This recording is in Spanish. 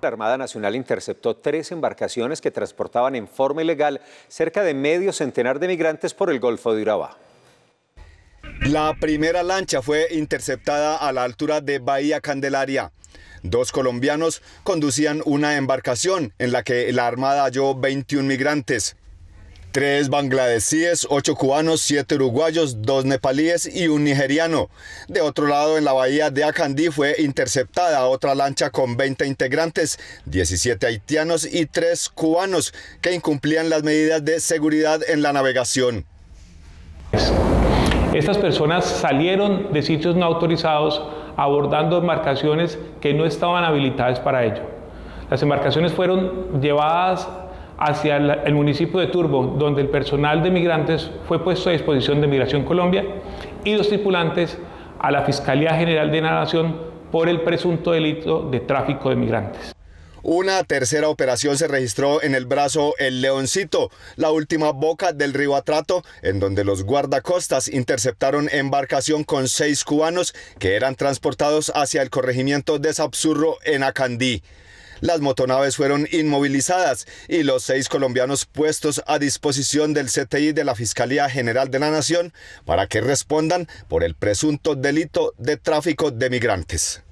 La Armada Nacional interceptó 3 embarcaciones que transportaban en forma ilegal cerca de medio centenar de migrantes por el Golfo de Urabá. La primera lancha fue interceptada a la altura de Bahía Candelaria. 2 colombianos conducían una embarcación en la que la Armada halló 21 migrantes. 3 bangladesíes, 8 cubanos, 7 uruguayos, 2 nepalíes y un nigeriano. De otro lado, en la bahía de Acandí fue interceptada otra lancha con 20 integrantes, 17 haitianos y 3 cubanos que incumplían las medidas de seguridad en la navegación. Estas personas salieron de sitios no autorizados abordando embarcaciones que no estaban habilitadas para ello. Las embarcaciones fueron llevadas hacia el municipio de Turbo, donde el personal de migrantes fue puesto a disposición de Migración Colombia y los tripulantes a la Fiscalía General de la Nación por el presunto delito de tráfico de migrantes. Una tercera operación se registró en el brazo El Leoncito, la última boca del río Atrato, en donde los guardacostas interceptaron embarcación con 6 cubanos que eran transportados hacia el corregimiento de Sapsurro en Acandí. Las motonaves fueron inmovilizadas y los 6 colombianos puestos a disposición del CTI de la Fiscalía General de la Nación para que respondan por el presunto delito de tráfico de migrantes.